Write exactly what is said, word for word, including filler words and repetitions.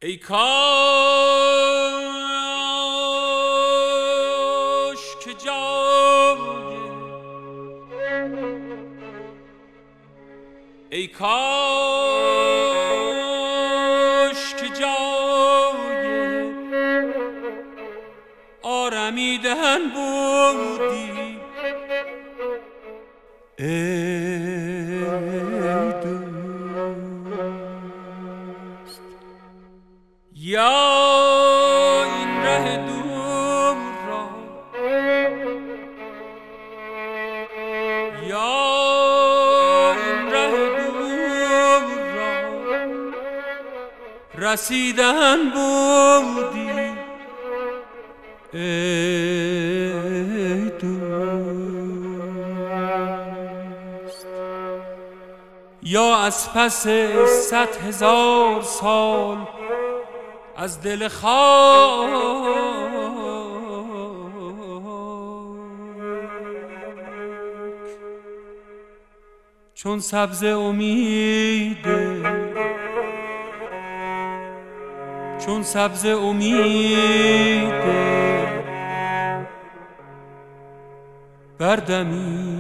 ای کاش که جای ای کاش که جای آرمیدن بودی ای دوست. یا این ره دور را یا این ره دور را رسیدن بودی ای دوست. یا از پس صد هزار سال از دل خاک چون سبز امیده چون سبز امیده بردمی